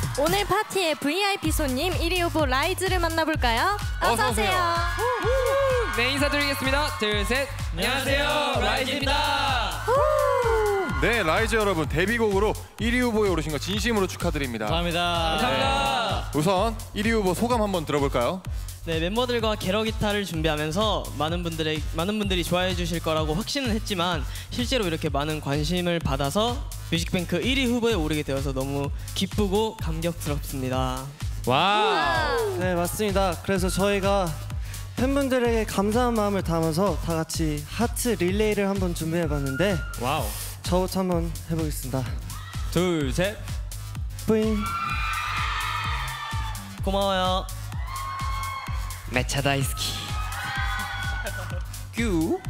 오늘 파티의 VIP 손님 1위 후보 라이즈를 만나볼까요? 어서오세요. 네, 인사드리겠습니다. 둘, 셋. 안녕하세요, 라이즈입니다. 네, 라이즈 여러분, 데뷔곡으로 1위 후보에 오르신 거 진심으로 축하드립니다. 감사합니다. 감사합니다. 우선 1위 후보 소감 한번 들어볼까요? 네, 멤버들과 게러 기타를 준비하면서 많은 분들이 좋아해 주실 거라고 확신은 했지만 실제로 이렇게 많은 관심을 받아서 뮤직뱅크 1위 후보에 오르게 되어서 너무 기쁘고 감격스럽습니다. 와. 네, 맞습니다. 그래서 저희가 팬분들에게 감사한 마음을 담아서 다 같이 하트 릴레이를 한번 준비해봤는데 와우. 저부터 한번 해보겠습니다. 둘, 셋. 뿌잉. 고마워요. 매차 다이스키. 큐.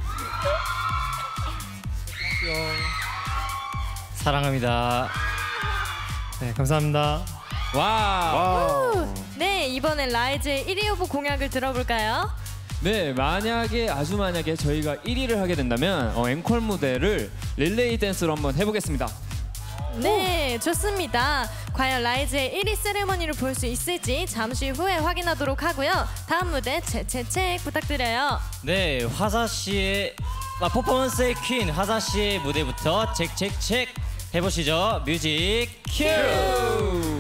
사랑합니다. 네, 감사합니다. 와. 네, 이번엔 라이즈의 1위 후보 공약을 들어볼까요? 네, 아주 만약에 저희가 1위를 하게 된다면 앵콜 무대를 릴레이 댄스로 한번 해보겠습니다. 네, 좋습니다. 과연 라이즈의 1위 세레머니를 볼 수 있을지 잠시 후에 확인하도록 하고요. 다음 무대 체체체 부탁드려요. 네, 화사 씨의 퍼포먼스의 퀸 화사 씨의 무대부터 첵첵첵 해보시죠. 뮤직 큐.